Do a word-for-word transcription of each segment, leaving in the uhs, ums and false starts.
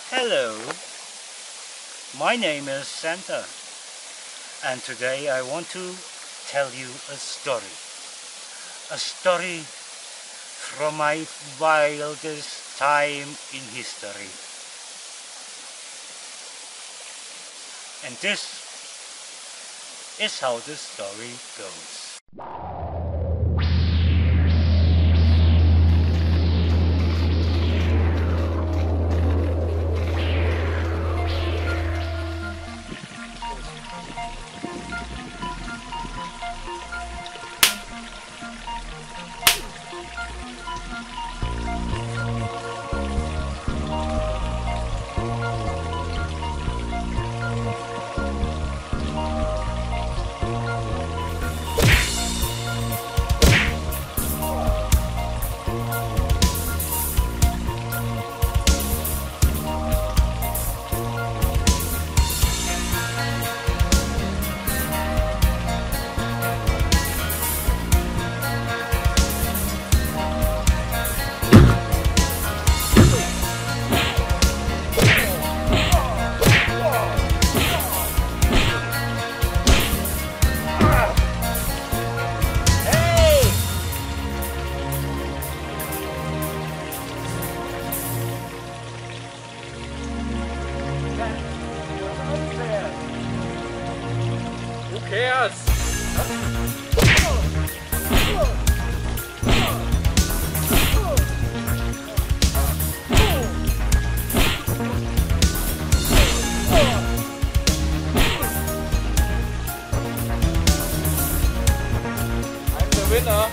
Hello, my name is Santa, and today I want to tell you a story. A story from my wildest time in history. And this is how the story goes. Who cares? I'm the winner.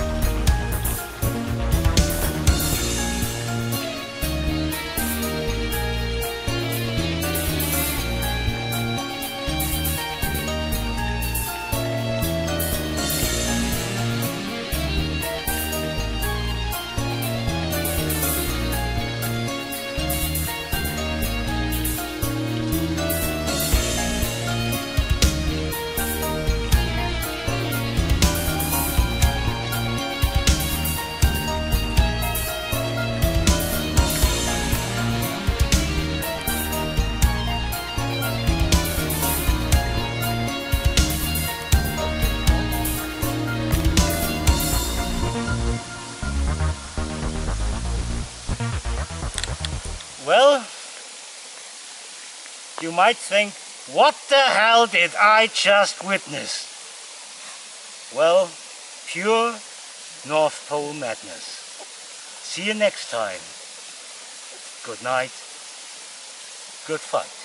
Well, you might think, what the hell did I just witness? Well, pure North Pole madness. See you next time. Good night. Good fight.